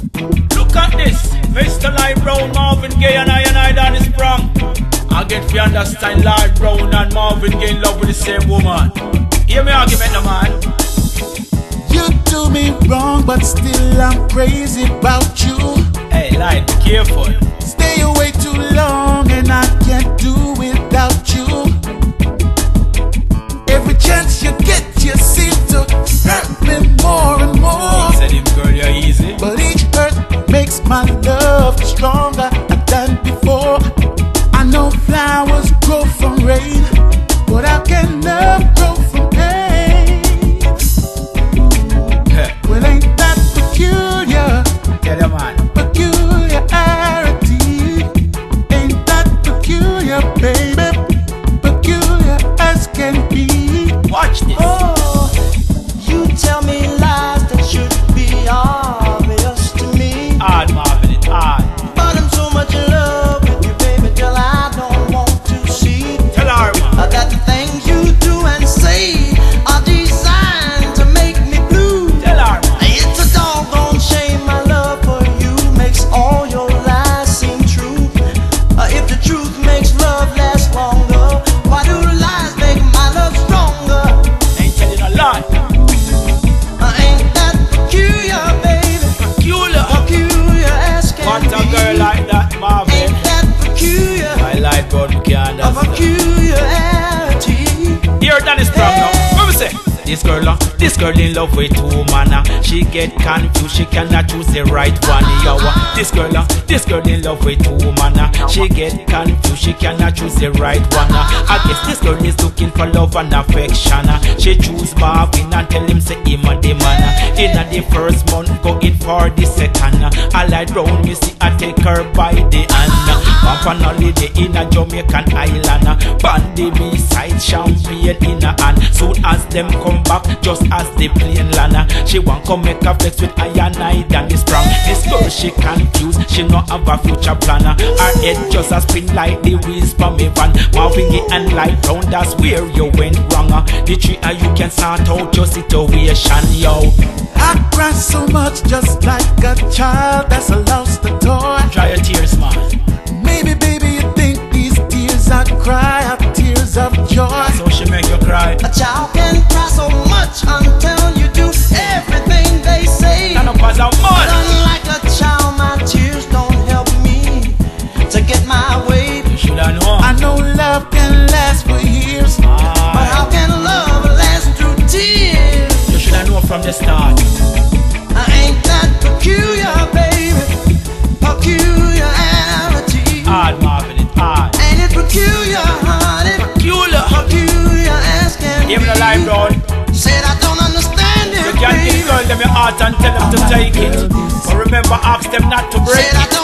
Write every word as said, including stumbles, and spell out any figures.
Look at this, Mister Lloyd Brown, Marvin Gaye and I and I done Sprang. I get to understand Lloyd Brown and Marvin Gaye in love with the same woman. Hear me argument, no man. You do me wrong, but still I'm crazy about you. Hey, Lloyd, be careful. Stay away too long and I can't do without you. Every chance you get, you seem to hurt me more and more. Said him, girl, you're easy. But each hurt makes my love stronger than before. I know flowers grow from rain, but how can love grow from pain? Well, ain't that peculiar? Tell your man. Peculiarity. Ain't that peculiar, baby? Peculiar as can be. Watch this. Oh, you tell me lies that should be obvious to me. Hard, Marvin, it's hard. But I'm so much in love with you, baby, till I don't want to see. Tell her, man. I got the things you do and say are designed to make me blue. Tell her, man. It's a doggone shame my love for you makes all your lies seem true. Uh, if the truth makes love last longer, why do the lies make my love stronger? Ain't telling a lie. Uh, ain't that peculiar, baby? Peculiar. Peculiar as can Want be. a girl like that, Marvin? Ain't that peculiar? I like God, we can't A understand. peculiarity. Here, Danny Sprang now. What we say? This girl, uh, this girl in love with two man. Uh, she get confused, she cannot choose the right one. Yo, uh, this girl, uh, this girl in love with two man. Uh, she get confused, she cannot choose the right one. Uh, I guess this girl is looking for love and affection. Uh, she choose Marvin and tell him say him a the man. Uh, in the first month, go in for the second. Uh, I like round me see I take her by the hand. Uh, Pump on holiday in a Jamaican island. Uh, Bandy me side champagne in a hand. Soon as them come back, just as the plane land, she want come make a flex with I and I than the Sprang. This girl she confused, she no have a future plan. Her head just a spin like the wheels from me van. Marvin Gaye and Lloyd Brown, that's where you went wrong. The three of you can sort out your situation, yo. I cry so much just like a child that's lost a toy. Dry your tears, man. Maybe, baby, you think these tears I cry are tears of joy. So she make you cry. A child can cry so much until you do everything they say. None of us are But mad. unlike a child, my tears don't help me to get my way. You should have known. I know love can last for years. But Ah, how can love last through tears? you should have known from the start. Ain't that peculiar, baby? Peculiarity. Hard, Marvin, it's hard. Ain't it peculiar, honey? Peculiar. Peculiar as can Give me the be. life, Lord. Said I don't understand it, You can't give baby. girl them your heart and tell them to take it. But remember, ask them not to break Said I it.